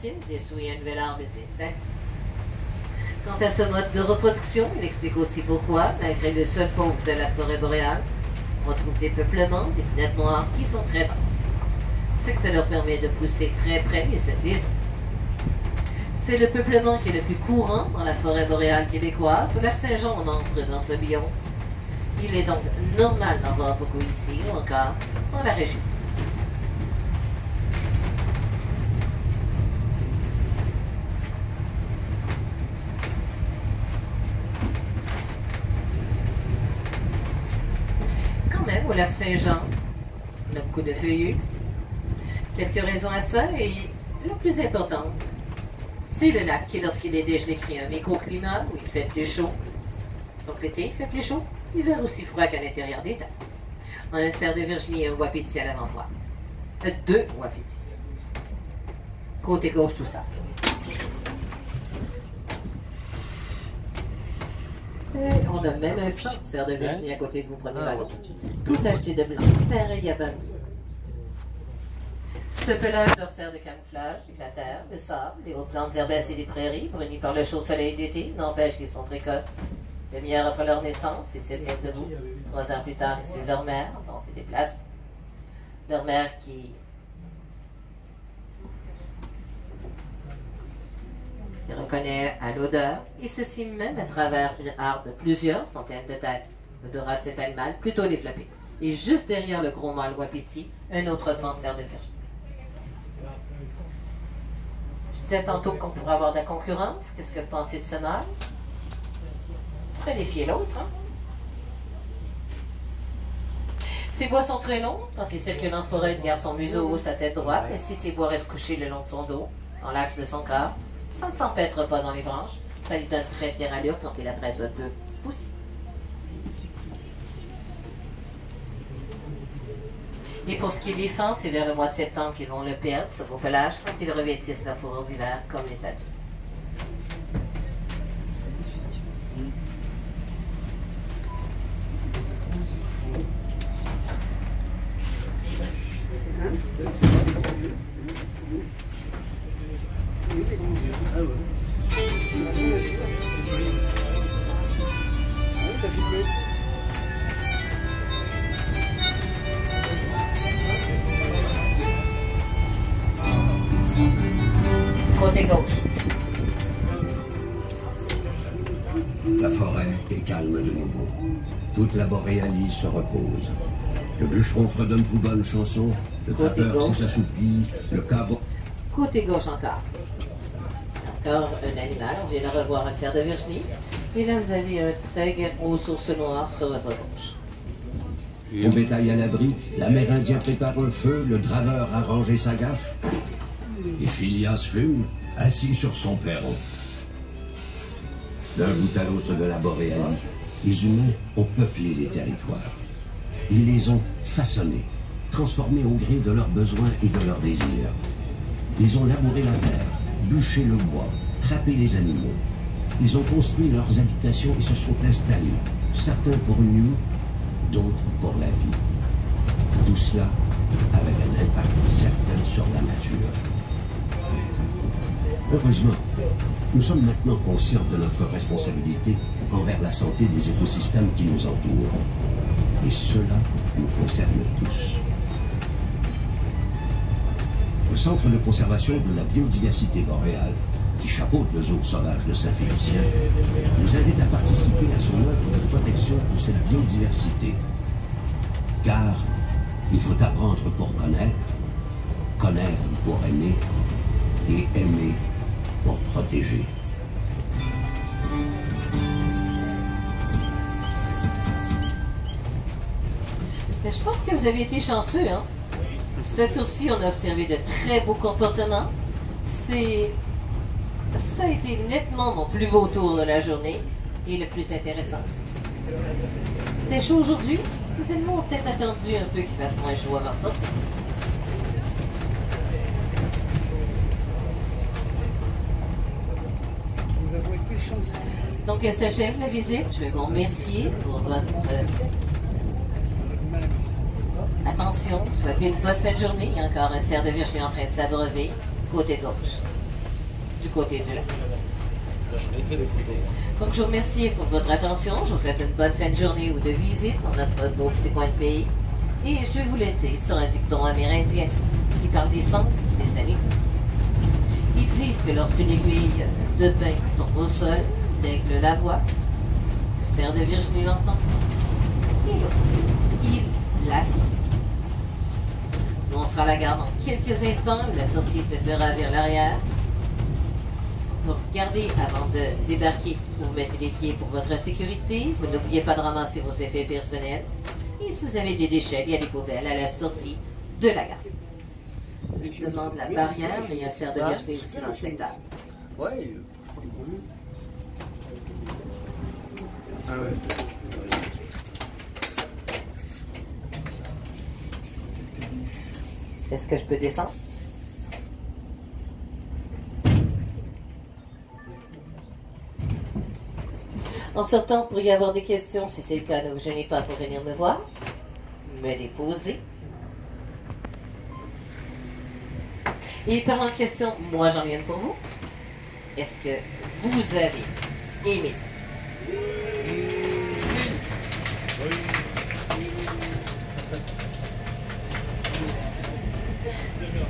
fascine d'essuyer un nouvel arbre et ses flingues. Quant à ce mode de reproduction, il explique aussi pourquoi, malgré le sol pauvre de la forêt boréale, on trouve des peuplements, des planètes noires qui sont très denses. C'est que ça leur permet de pousser très près les uns des autres. C'est le peuplement qui est le plus courant dans la forêt boréale québécoise. Au lac Saint-Jean, on entre dans ce biome. Il est donc normal d'en voir beaucoup ici, ou encore dans la région. Quand même, au lac Saint-Jean, on a beaucoup de feuillus. Quelques raisons à ça, et la plus importante, c'est le lac qui, lorsqu'il est dégelé, crée un microclimat où il fait plus chaud. Donc l'été, il fait plus chaud. L'hiver aussi froid qu'à l'intérieur des terres. On a un cerf de Virginie et un wapiti à l'avant-droit. Deux wapitis. Côté gauche, tout ça. Et on a même un champ de cerf de Virginie à côté de vous, prenez wagon. Tout acheté de blanc, pareil à Bambi. Ce pelage leur sert de camouflage, et la terre, le sable, les hautes plantes herbacées et les prairies, brunis par le chaud soleil d'été, n'empêche qu'ils sont précoces. Demi-heure après leur naissance, ils se tiennent debout. 3 heures plus tard, ils suivent leur mère dans ses déplacements. Leur mère qui les reconnaît à l'odeur, et ceci même à travers une arbre de plusieurs centaines de têtes. L'odorat de cet animal, plutôt développé. Et juste derrière le gros mâle wapiti, un autre enfant cerf de Virginie. Je disais tantôt qu'on pourrait avoir de la concurrence. Qu'est-ce que vous pensez de ce mâle? On pourrait défier l'autre, hein? Ses bois sont très longs. Quand il circule en forêt, il garde son museau haut, sa tête droite. Et si ses bois restent couchés le long de son dos, dans l'axe de son corps, ça ne s'empêtre pas dans les branches. Ça lui donne très fière allure quand il après un peu poussé. Et pour ce qui est des fans, c'est vers le mois de septembre qu'ils vont le perdre, ce beau pelage, quand ils revêtissent la fourrure d'hiver comme les adultes. Côté gauche. La forêt est calme de nouveau. Toute la boréalie se repose. Le bûcheron fredonne tout bonne chanson. Le trappeur s'est assoupi. Le cabre... Côté gauche encore. Encore un animal. On vient de revoir un cerf de Virginie. Et là, vous avez un très gros ours noir sur votre gauche. Au bétail à l'abri, l'Amérindien prépare un feu, le draveur a rangé sa gaffe. Et Phileas fume, assis sur son perron. D'un bout à l'autre de la boréalie, les humains ont peuplé les territoires. Ils les ont façonnés, transformés au gré de leurs besoins et de leurs désirs. Ils ont labouré la terre, bûché le bois, trappé les animaux. Ils ont construit leurs habitations et se sont installés, certains pour une nuit, d'autres pour la vie. Tout cela avec un impact certain sur la nature. Heureusement, nous sommes maintenant conscients de notre responsabilité envers la santé des écosystèmes qui nous entourent. Et cela nous concerne tous. Le Centre de conservation de la biodiversité boréale, qui chapeaute le zoo sauvage de Saint-Félicien, nous invite à participer à son œuvre de protection de cette biodiversité. Car il faut apprendre pour connaître, connaître pour aimer, et aimer pour protéger. Mais je pense que vous avez été chanceux, hein? Ce tour-ci, on a observé de très beaux comportements. Ça a été nettement mon plus beau tour de la journée et le plus intéressant aussi. C'était chaud aujourd'hui. Les animaux ont peut-être attendu un peu qu'il fasse moins chaud avant de sortir. Nous avons été chanceux. Donc, s'achève la visite. Je vais vous remercier pour votre attention. Souhaitez une bonne fin de journée. Il y a encore un cerf de Virginie en train de s'abreuver. Côté gauche. du côté du lac. J'en ai fait des photos. Donc, je vous remercie pour votre attention. Je vous souhaite une bonne fin de journée ou de visite dans notre beau petit coin de pays. Et je vais vous laisser sur un dicton amérindien qui parle des sens des animaux. Ils disent que lorsqu'une aiguille de pain tombe au sol, l'aigle la voit, le cerf de Virginie l'entend, et aussi, il la sent. Nous, on sera à la gare dans quelques instants. La sortie se fera vers l'arrière. Vous regardez avant de débarquer, vous mettez les pieds pour votre sécurité. Vous n'oubliez pas de ramasser vos effets personnels. Et si vous avez des déchets, il y a des poubelles à la sortie de la gare. Je demande la barrière, mais il y a un cerf de Virginie aussi dans le secteur. Ouais, ah ouais. Est-ce que je peux descendre? En sortant, vous pourriez avoir des questions. Si c'est le cas, ne vous gênez pas pour venir me voir. Me les poser. Et parlant de questions, moi j'en ai une pour vous. Est-ce que vous avez aimé ça?